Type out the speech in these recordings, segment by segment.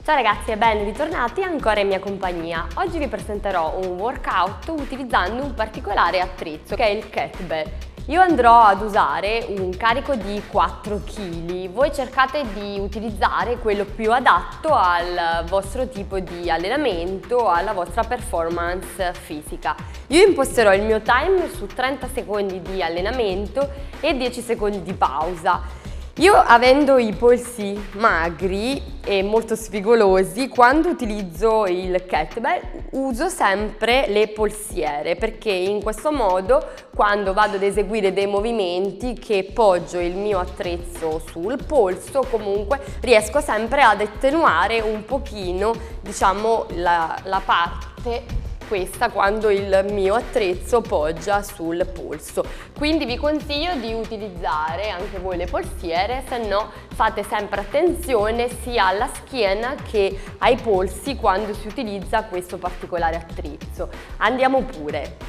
Ciao ragazzi e ben ritornati ancora in mia compagnia. Oggi vi presenterò un workout utilizzando un particolare attrezzo che è il kettlebell. Io andrò ad usare un carico di 4 kg, voi cercate di utilizzare quello più adatto al vostro tipo di allenamento, alla vostra performance fisica. Io imposterò il mio timer su 30 secondi di allenamento e 10 secondi di pausa. Io, avendo i polsi magri e molto sfigolosi, quando utilizzo il kettlebell uso sempre le polsiere, perché in questo modo, quando vado ad eseguire dei movimenti che poggio il mio attrezzo sul polso, comunque riesco sempre ad attenuare un pochino, diciamo, la parte questa quando il mio attrezzo poggia sul polso. Quindi vi consiglio di utilizzare anche voi le polsiere, se no fate sempre attenzione sia alla schiena che ai polsi quando si utilizza questo particolare attrezzo. Andiamo pure!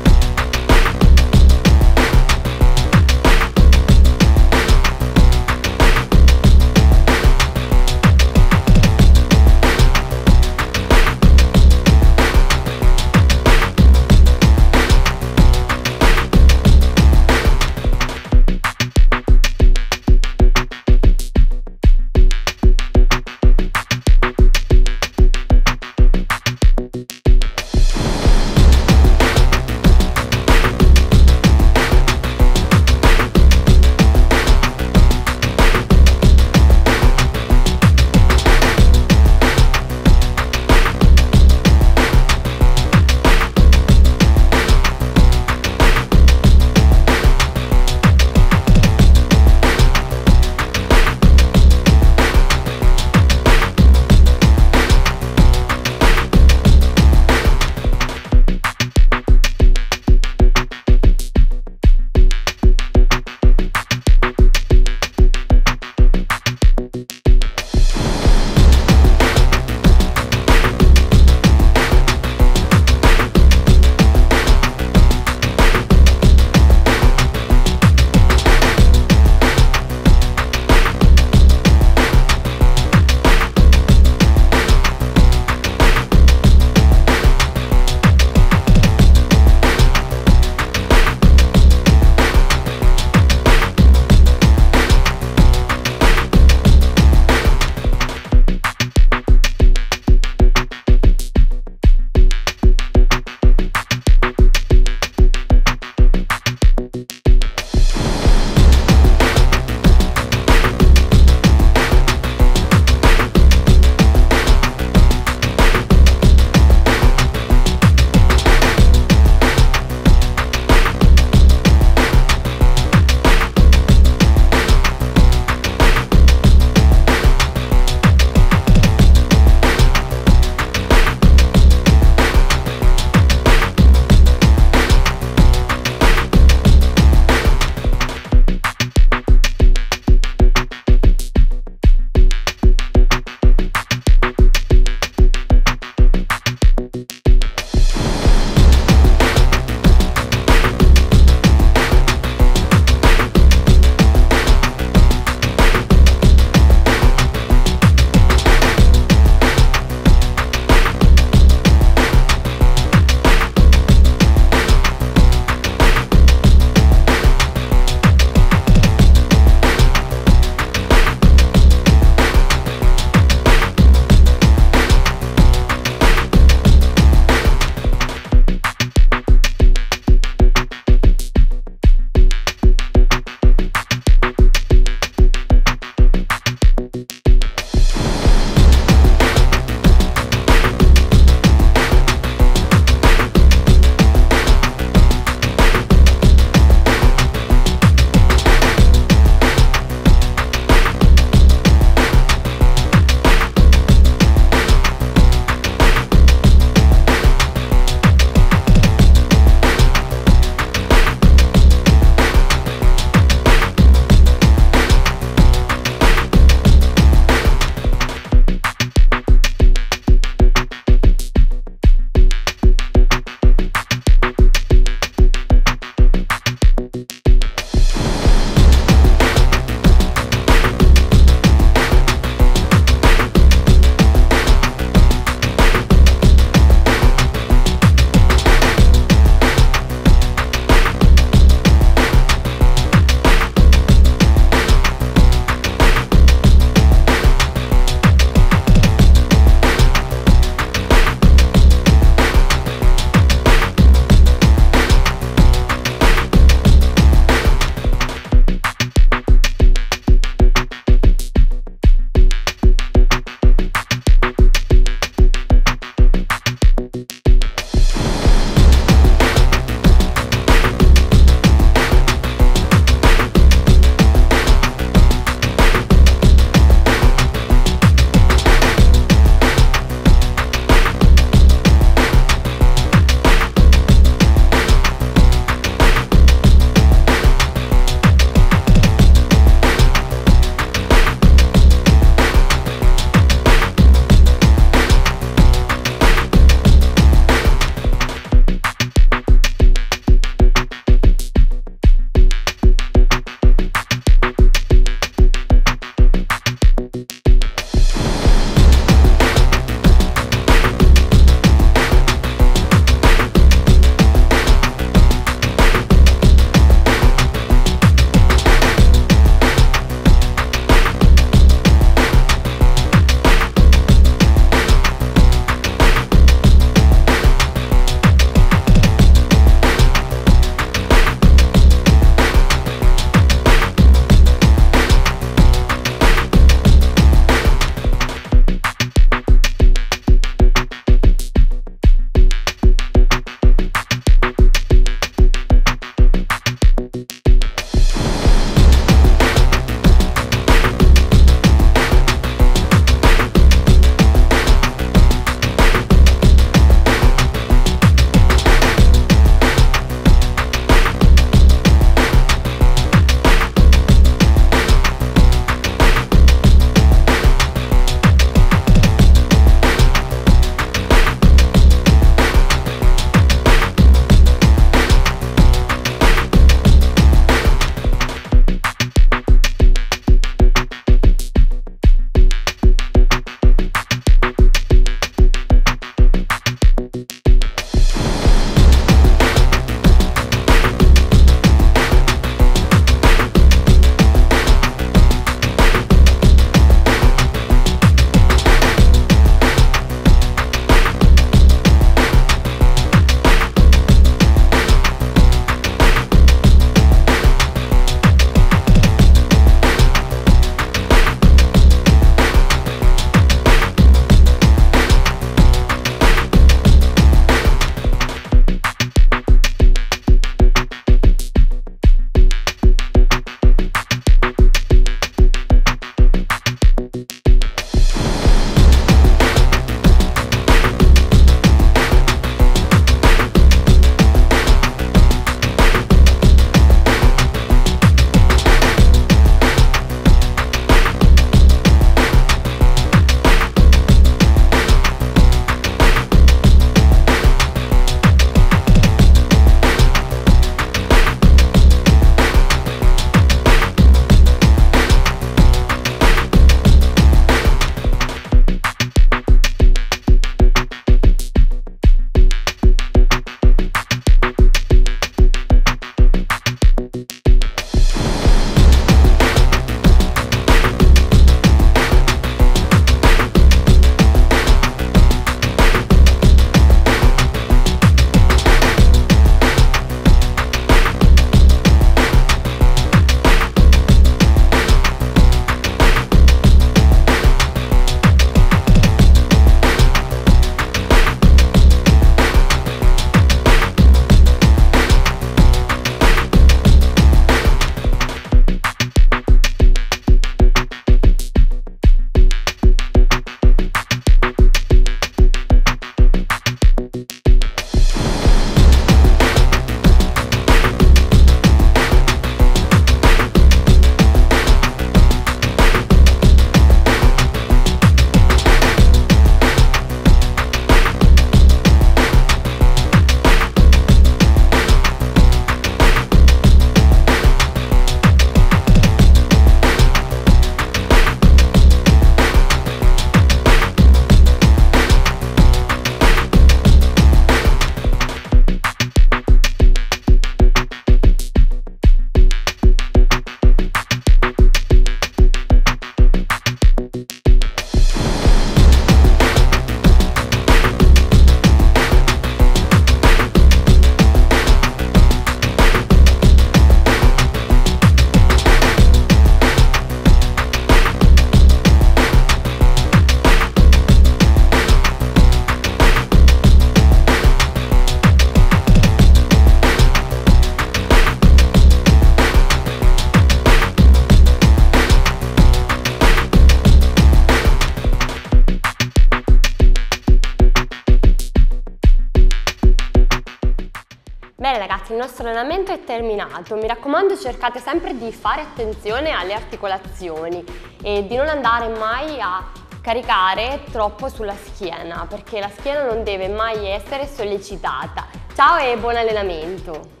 nostro allenamento è terminato. Mi raccomando, cercate sempre di fare attenzione alle articolazioni e di non andare mai a caricare troppo sulla schiena, perché la schiena non deve mai essere sollecitata. Ciao e buon allenamento!